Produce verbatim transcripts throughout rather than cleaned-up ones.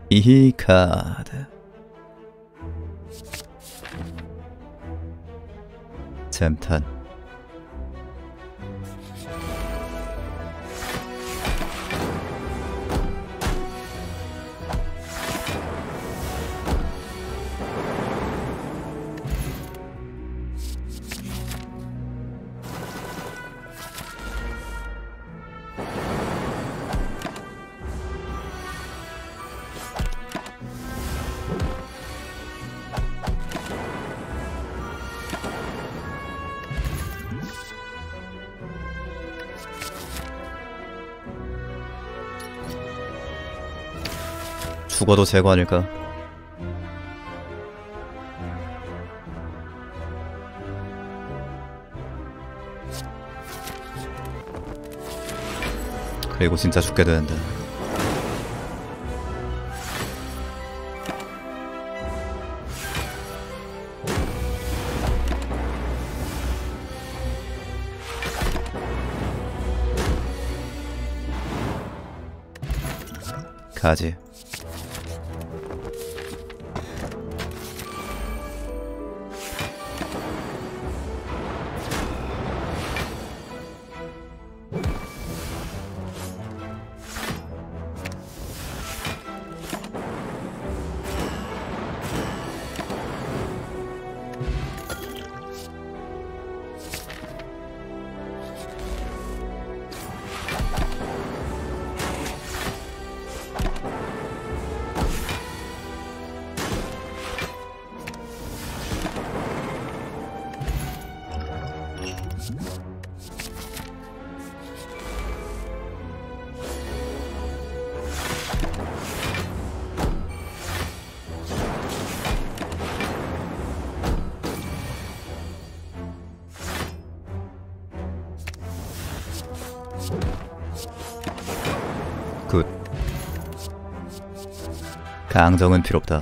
이 카드. 잼탄. 죽어도 제거 아닐까? 그리고 진짜 죽게 되는데. 가지. 굿. 강정은 필요 없다.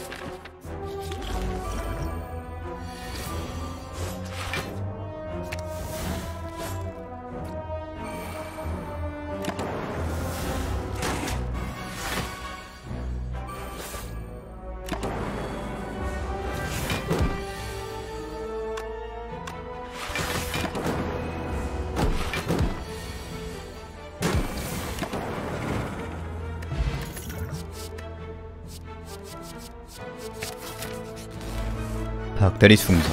박대리 충전.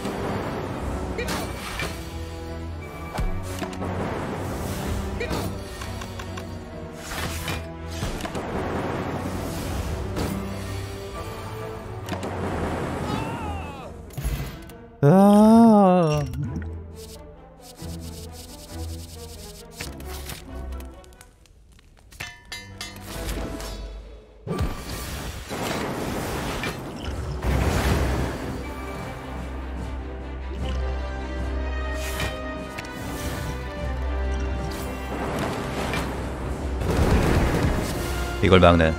아. 이걸 막네.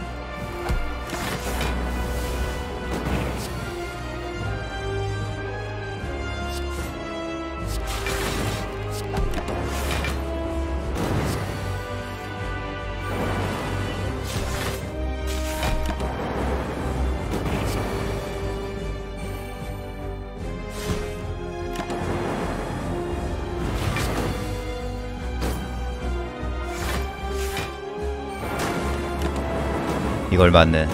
이걸 맞네.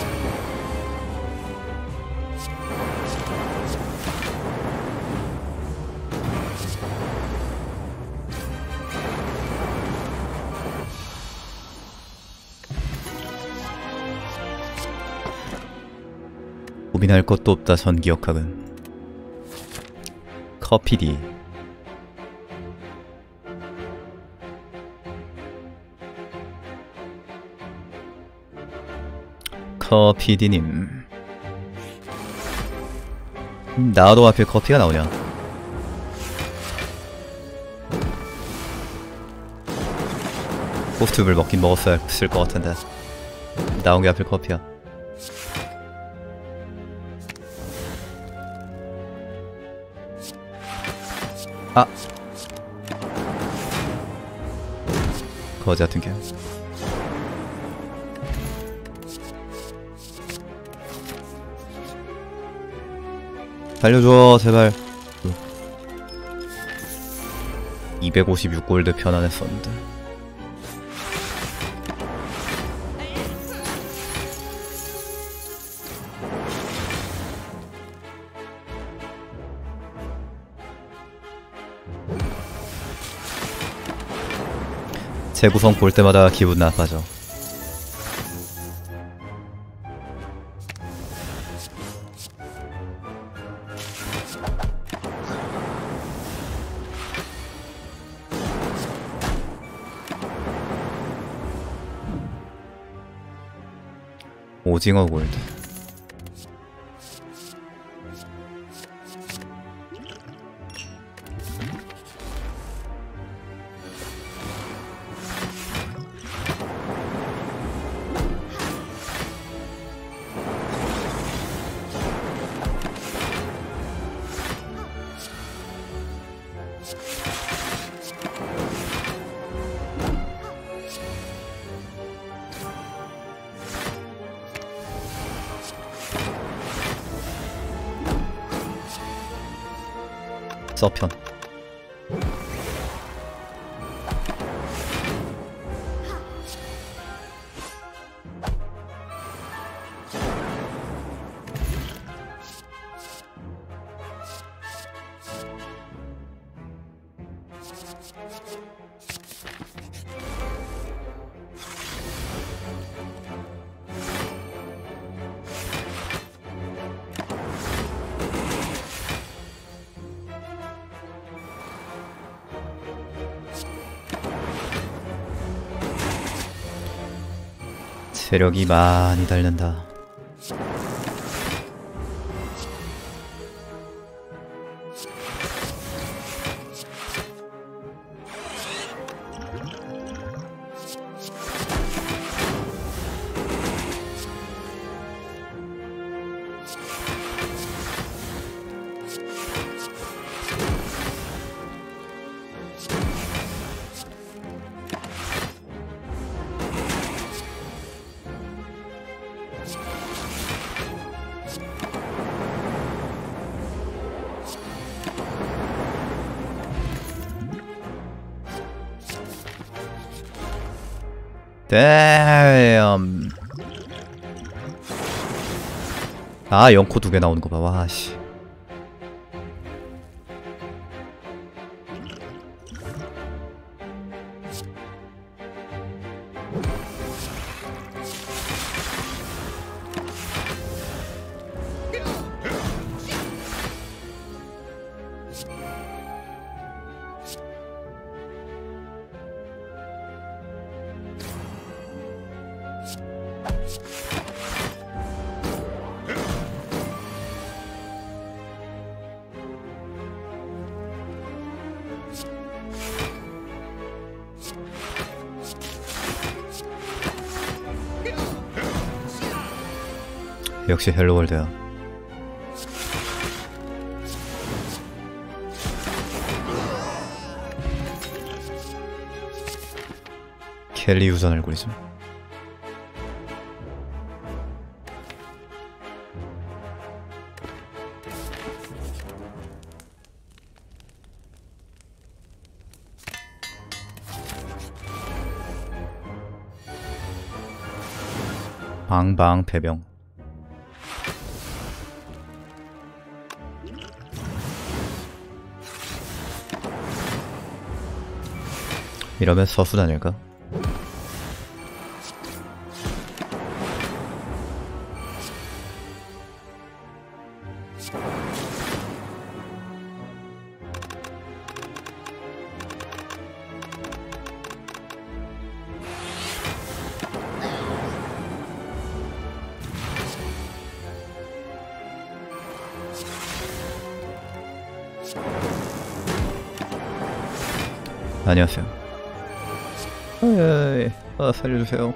고민할 것도 없다. 전기역학은 커피디. 커피디님, 나도 하필 커피가 나오냐. 포스트를 먹긴 먹었어야 했을 것 같은데 나온 게 하필 커피야. 아, 거지 같은 게. 달려줘 제발. 이백오십육 골드 편안했었는데. 재구성 볼 때마다 기분 나빠져. 오징어 골드. 서편. 체력이 많이 달린다. 댐. 아, 영코 두 개 나오는 거 봐. 와, 씨. 역시 헬로월드야. 켈리 유전 알고리즘. 방방 배병. 이러면 서순 아닐까? 안녕하세요. 어이, 아, 살려주세요.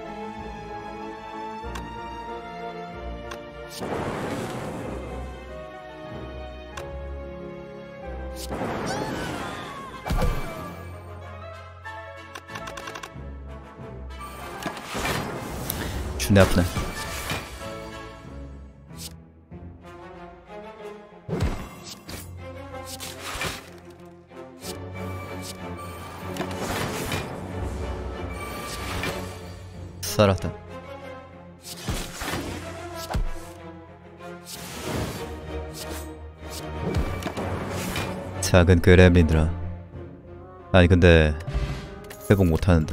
존나 아프네. 살았다. 작은 그렘린들아. 아니 근데 회복 못하는데.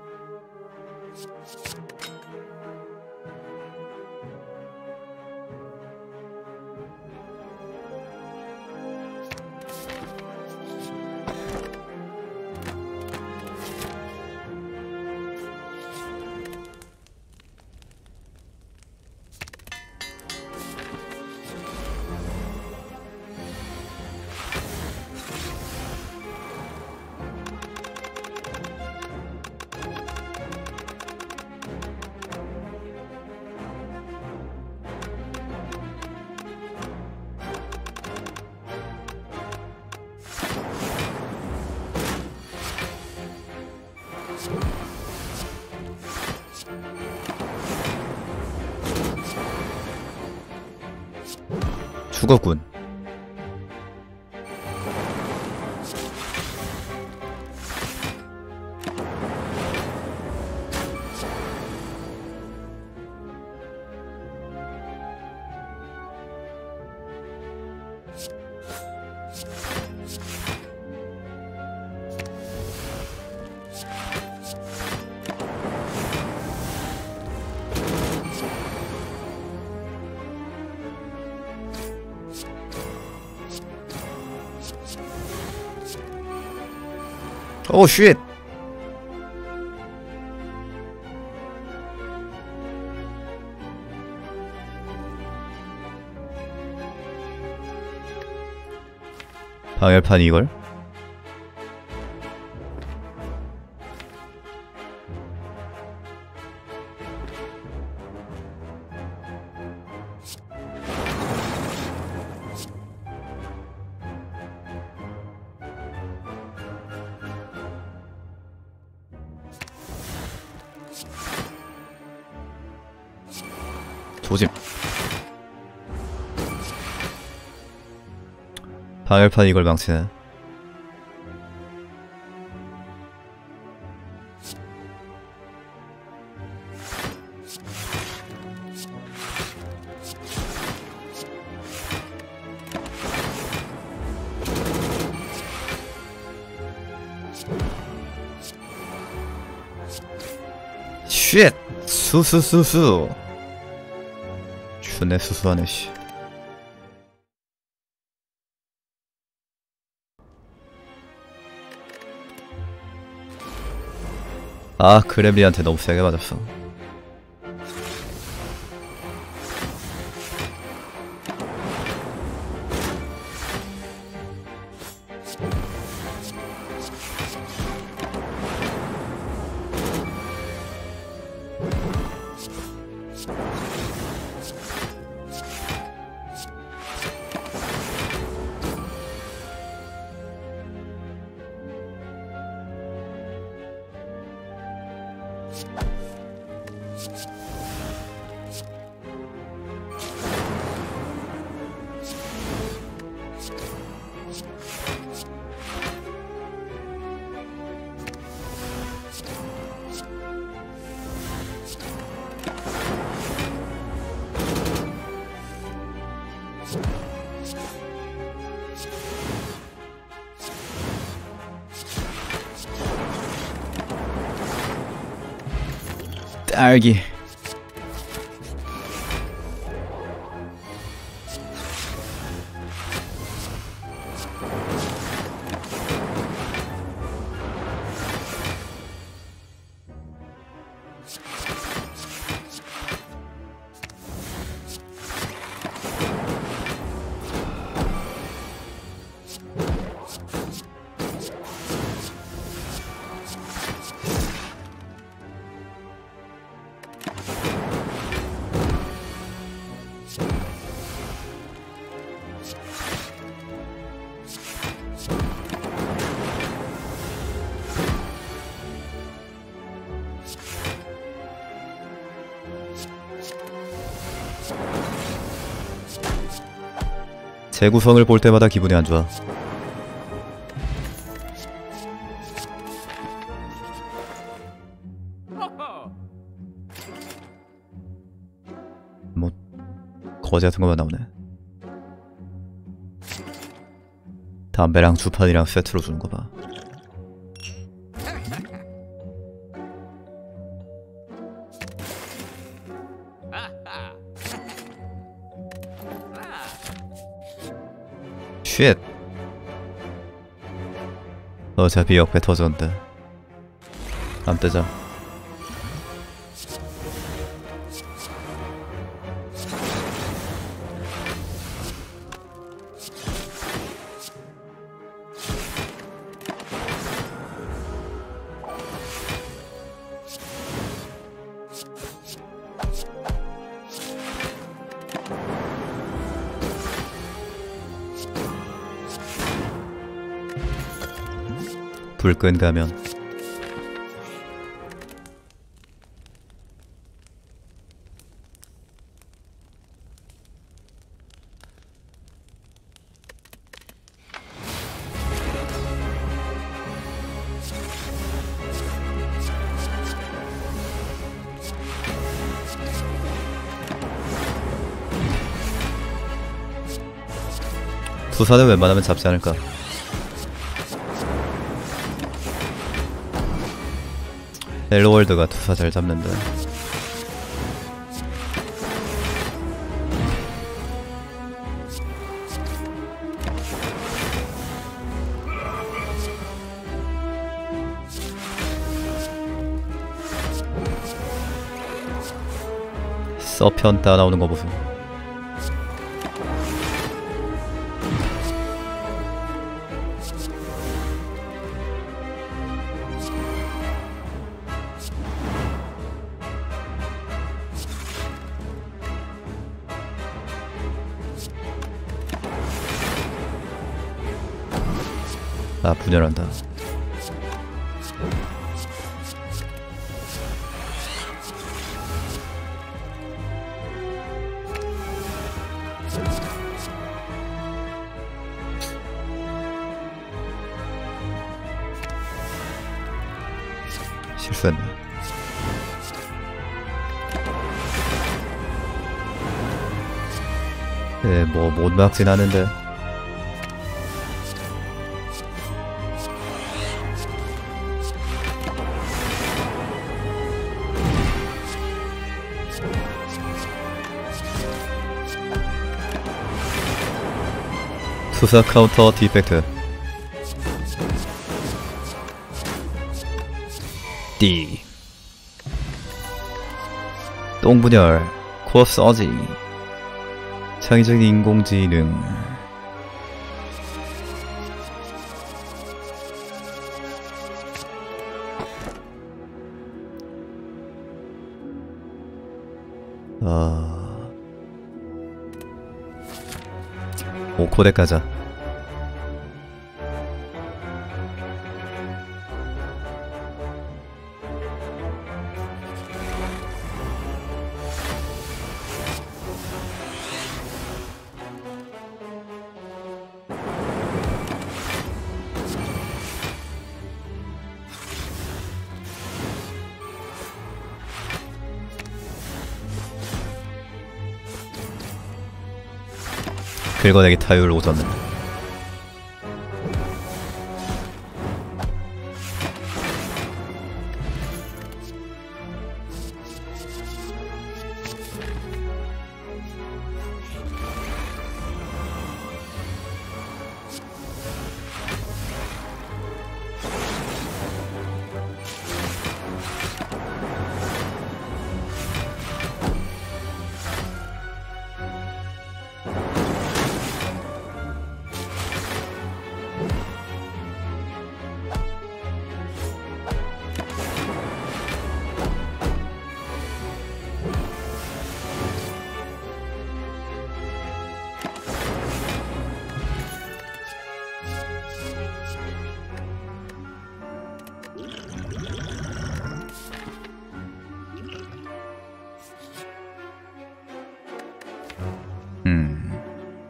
죽었군. 오 쉣. 방열판 이걸? 조짐. 방열판 이걸 망치네. 쉣! 수수수수. 존내 수수하네 씨. 아 그렘리한테 너무 세게 맞았어. 딸기. 재구성을 볼 때마다 기분이 안 좋아. 거지 같은 것만 나오네. 담배랑 주판이랑 세트로 주는 거 봐. 쉣. 어차피 옆에 터졌는데 안 뜨자. 불 끈 가면 투사는 웬만하면 잡지 않을까. 헬로월드가 투사 잘 잡는데. 서편 따 나오는 거 보소. 아, 분열한다. 실수했네. 네, 뭐 못 막진 않은데. 투사 카운터 디펙트. D 똥분열 코어 서지. 창의적인 인공지능. 아... 오 코덱 가자. 긁어내기 타율 오졌네. 음.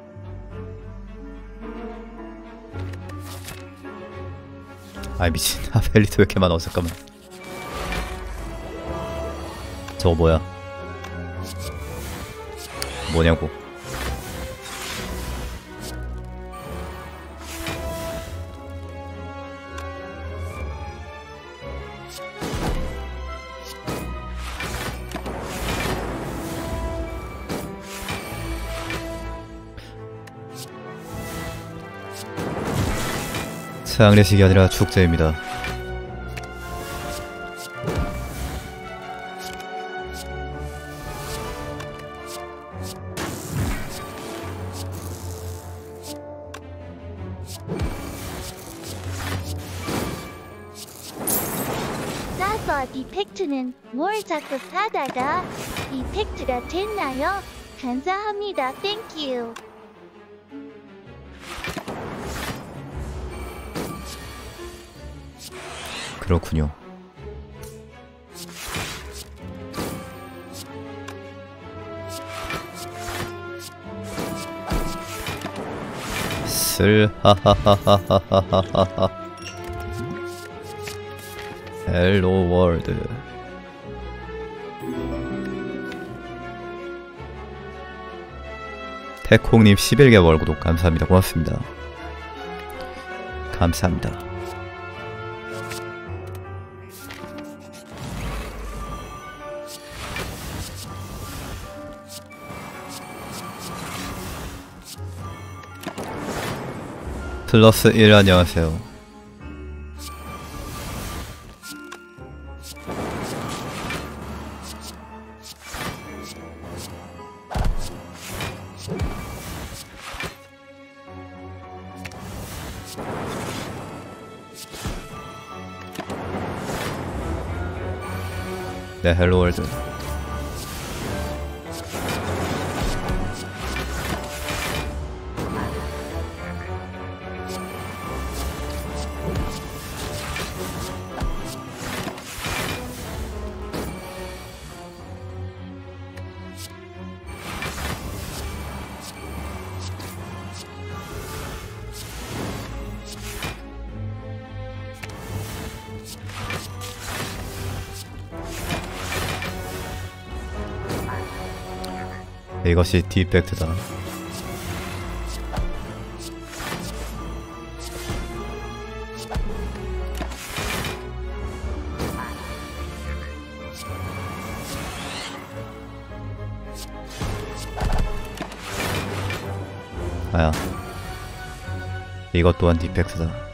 아이 미친. 아벨리트 왜 이렇게 많아. 잠깐만. 저거 뭐야? 뭐냐고. 장례식이 아니라 축제입니다. 사버 디펙트는 뭘 자꾸 사다가 디펙트가 됐나요? 감사합니다. 땡큐. 그렇군요. 슬 하하하하하하하. 헬로 월드. 태콩님 십일 개월 구독 감사합니다. 고맙습니다. 감사합니다. 플러스 일 안녕하세요. 네, 헬로 월드. 이것이 디펙트다. 아야, 이것 또한 디펙트다.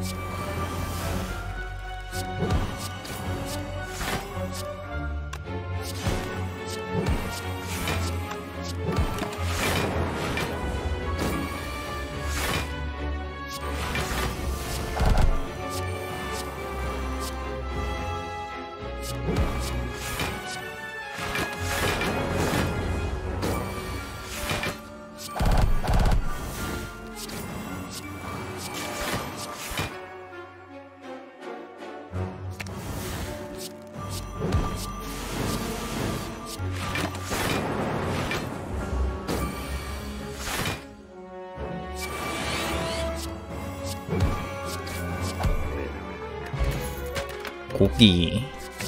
고기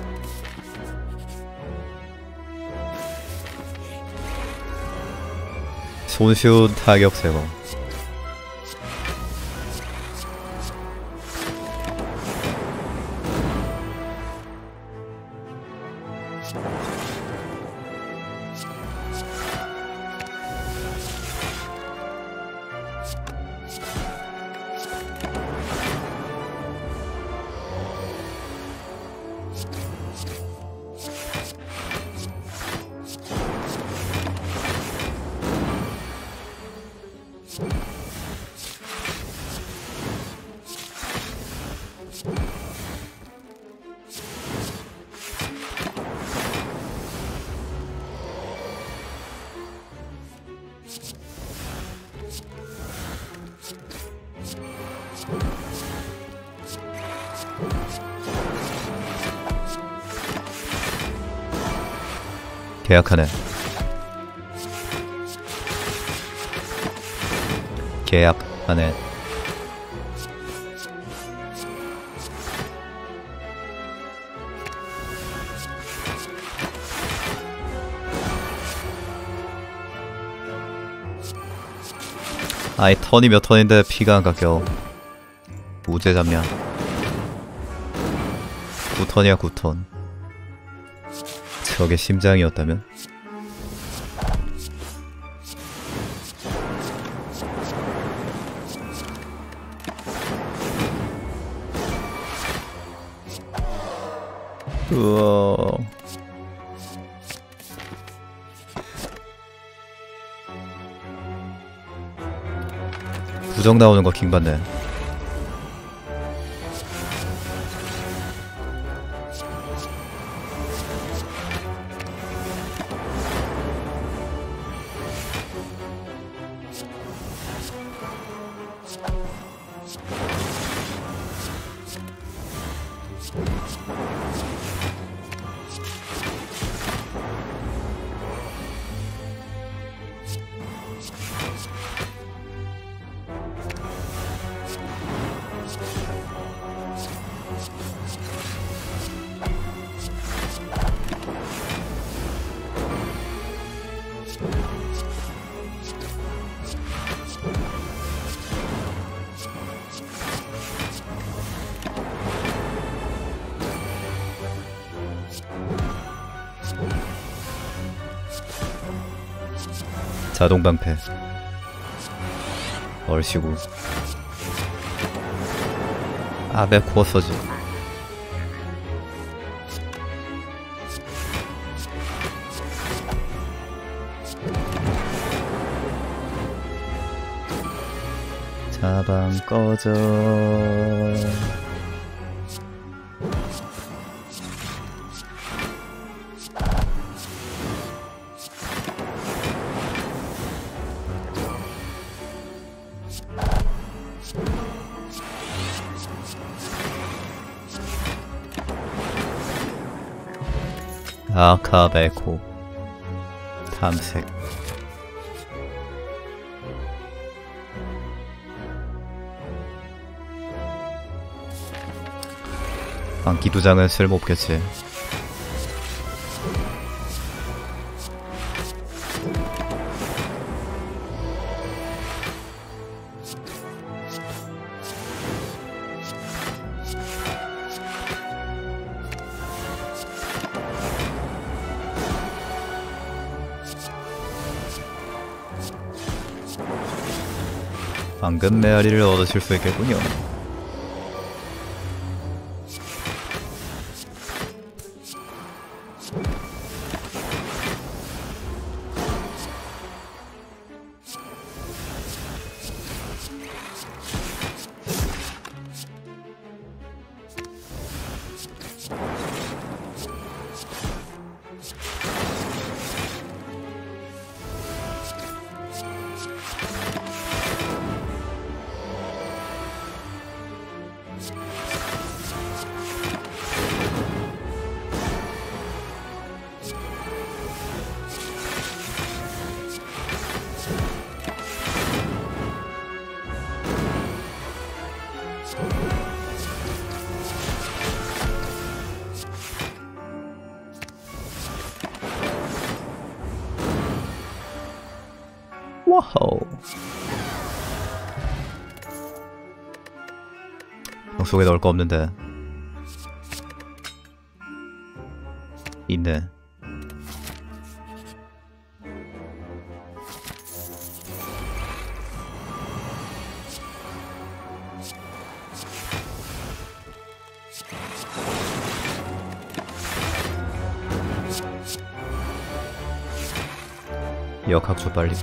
손쉬운 타격 제거. 계약하네. 계약하네. 아이 턴이 몇 턴인데 피가 안 깎여. 우제 잡냐. 구 턴이야 구 턴. 저게 심장이었다면? 우와. 부정 나오는 거 킹받네. 자동 방패. 얼씨구. 아베 코어서지. 자방 꺼져. 아카베코 탐색. 안기두장은 쓸모없겠지. 방금 메아리를 얻으실 수 있겠군요. 와우. 방 속에 넣을 거 없는데. 있네. 역학조 빨리.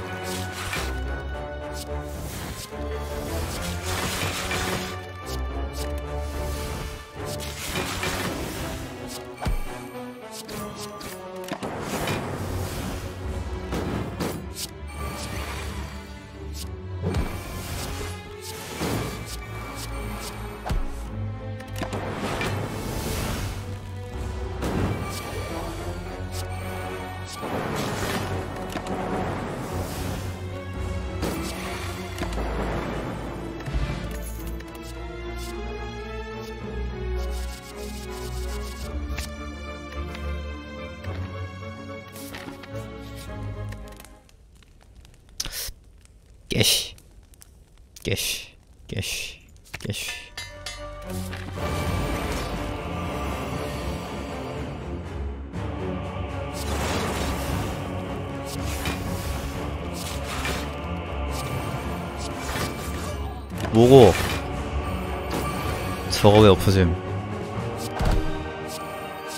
깨시 깨시 깨시 깨시. 뭐고? 저거 왜 엎어짐?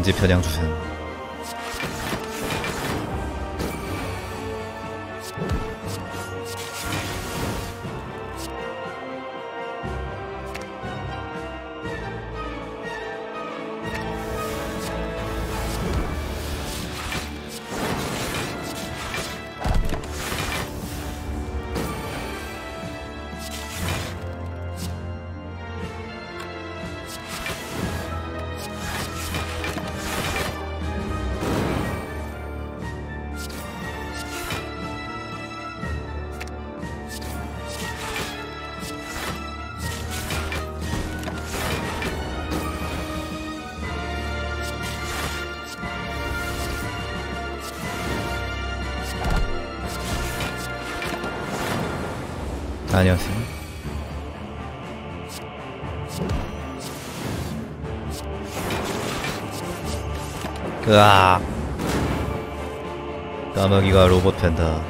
금지 편향 주세요. 안녕하세요. 으악. 까마귀가 로봇 팬다.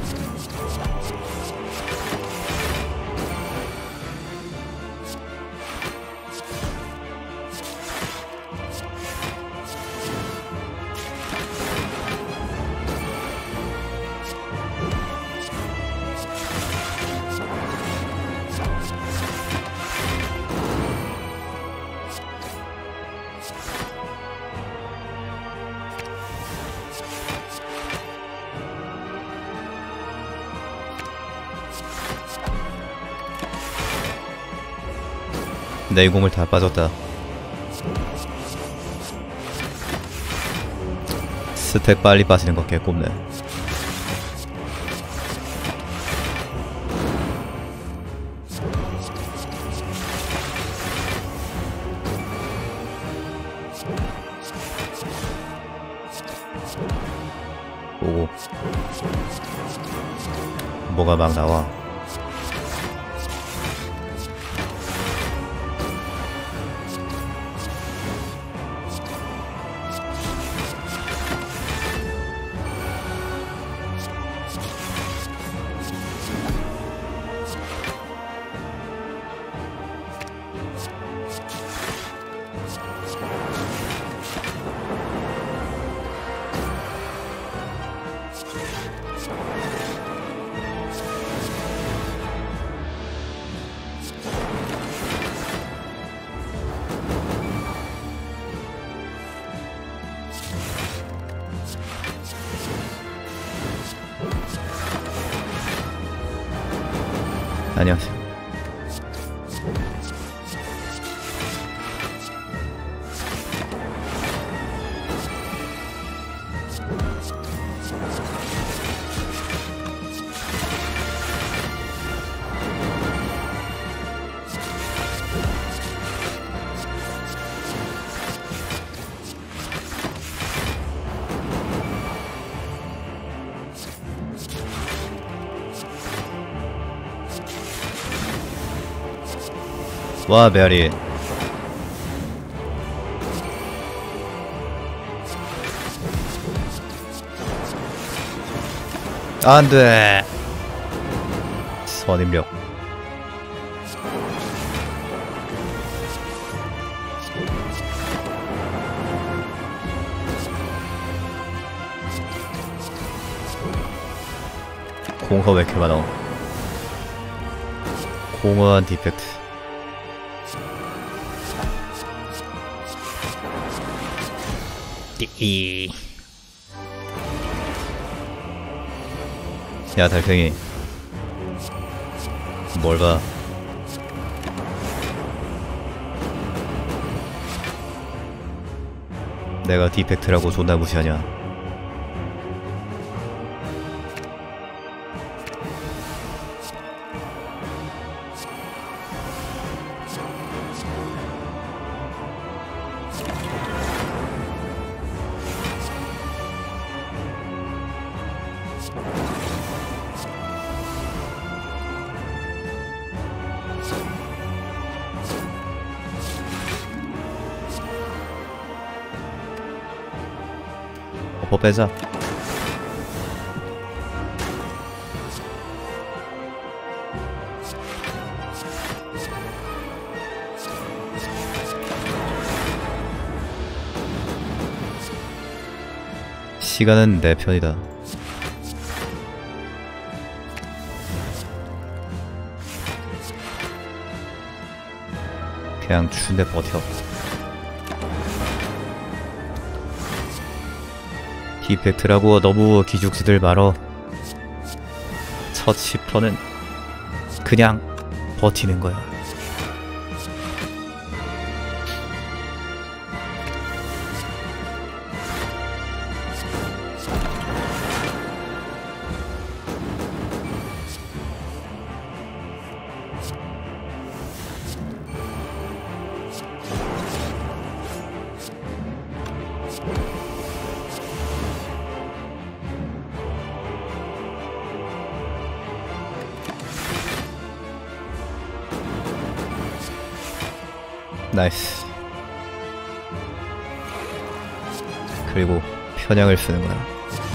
내 공을 다 빠졌다. 스택 빨리 빠지는 거 개꼽네. 오고 뭐가 막 나와. 안녕하세요. 와, 메아리. 안돼. 선임력. 공허 왜 이렇게 많아? 공허한 디펙트. 이. 야 달팽이 뭘 봐. 내가 디펙트라고 존나 무시하냐. 뭐 빼자. 시간은 내 편이다. 그냥 준대 버텨. 디펙트라고 너무 기죽지들 말어. 첫 십 퍼센트는 그냥 버티는 거야. 나이스. 그리고 편향을 쓰는 거야.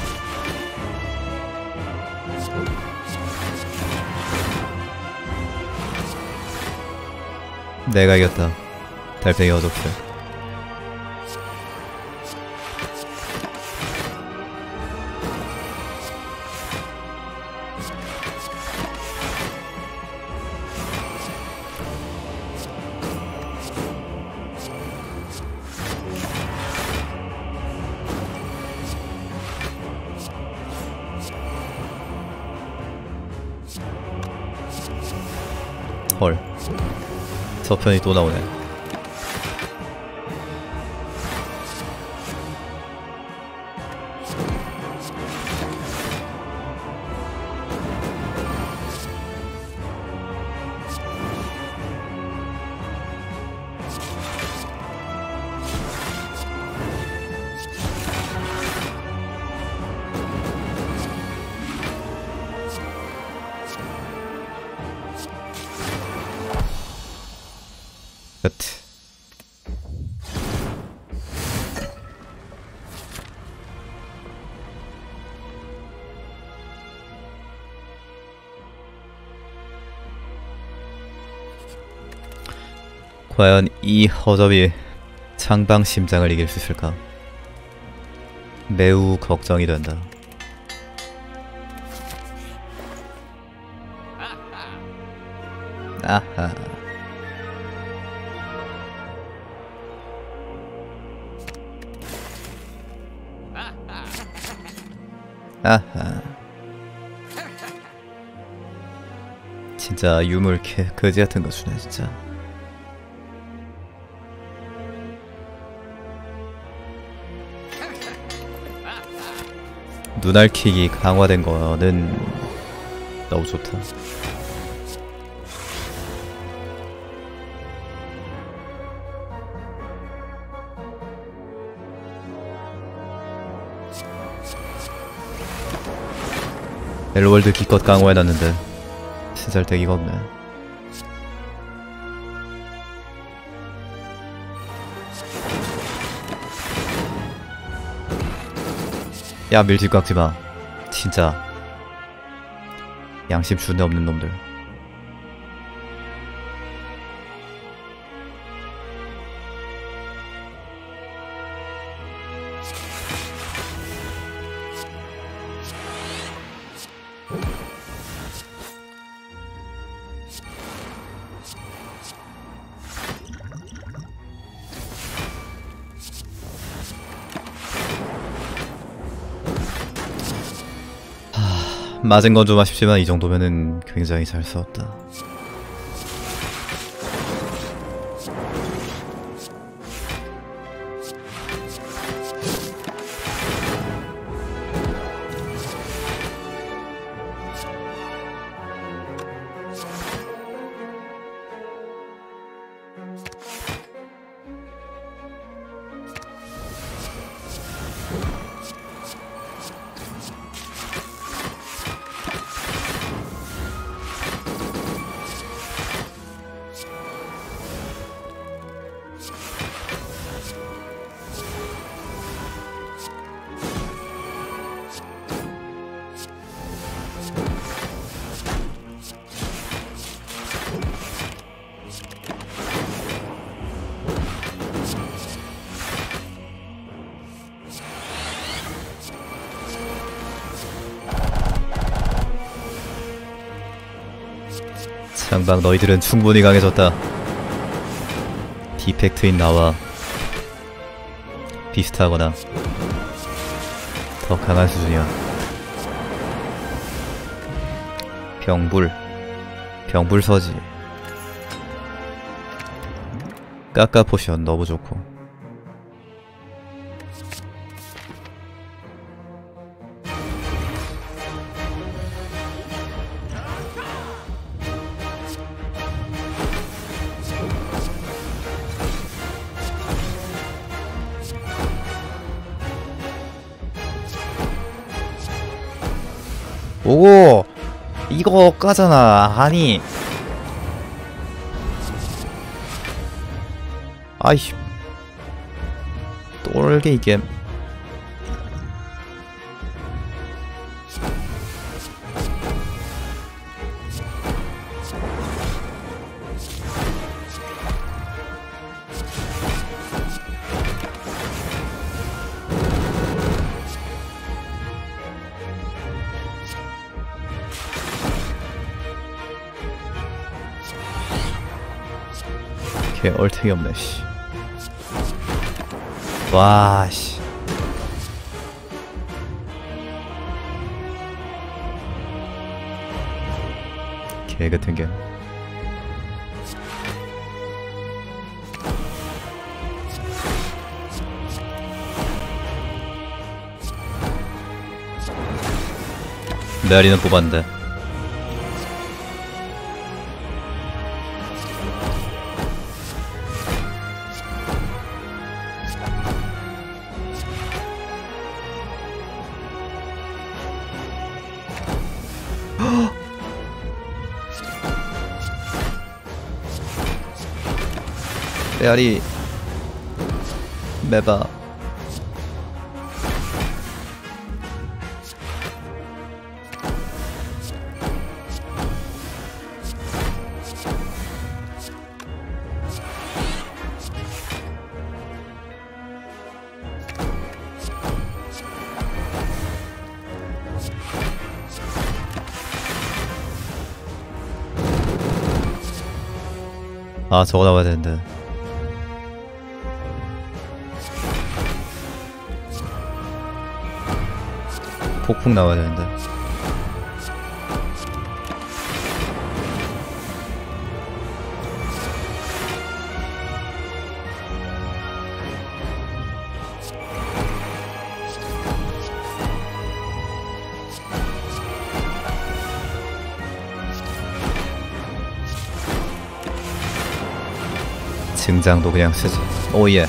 내가 이겼다. 달팽이 어독스. 헐, 저편이 또 나오네. 끝. 과연 이 허접이 창방심장을 이길 수 있을까? 매우 걱정이 된다. 아하. 아하. 진짜 유물 개 거지 같은 거 주네 진짜. 눈알킥이 강화된 거는 너무 좋다. 멜로월드 기껏 강화해놨는데 쓰잘데기가 없네. 야, 밀집 깎지마. 진짜 양심 준대 없는 놈들. 맞은 건 좀 아쉽지만 이 정도면은 굉장히 잘 싸웠다. 창방 너희들은 충분히 강해졌다. 디펙트인 나와 비슷하거나 더 강한 수준이야. 병불 병불 서지. 까까 포션 너무 좋고. 오고 이거 까잖아. 아니 아이씨 똘게 이게. 걔 얼탱이 없네 씨. 와 씨. 개 같은 게. 메아리는 뽑았는데. 메아리 메바. 아 저거 나와야 되는데. 폭풍 나와야 되는데. 증장도 그냥 쓰지. 오예.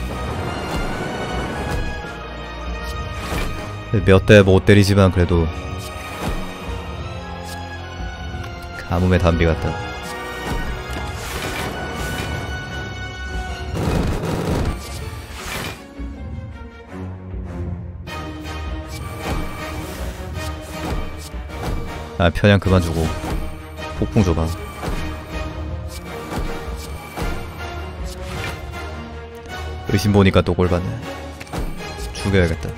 몇 대 못 때리지만 그래도 가뭄의 담비 같다. 아 편향 그만 주고 폭풍 줘봐. 의심 보니까 또 꼴받네. 죽여야겠다.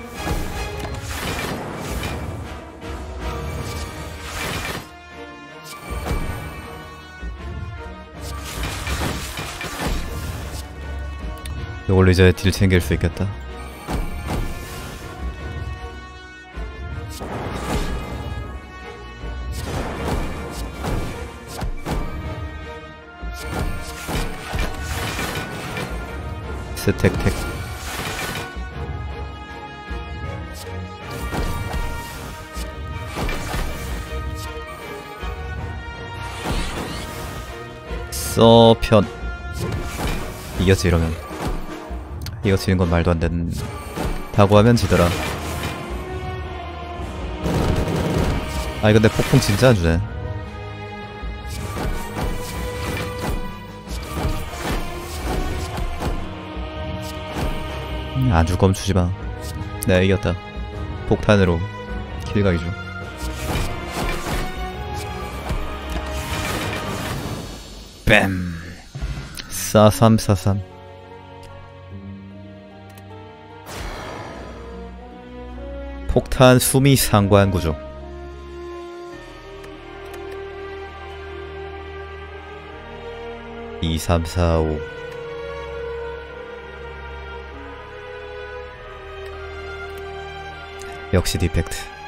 이걸로 이제 딜 챙길 수 있겠다. 스택택. 써편. 이겼지 이러면. 이거 지는 건 말도 안 된다고 하면 지더라. 아니 근데 폭풍 진짜 안 주네. 안 줄 거면 주지 마. 내가 이겼다. 폭탄으로 킬각이 줘. 뺨. 싸삼 싸삼. 폭탄 수미 상관 구조. 이, 삼, 사, 오. 역시 디펙트.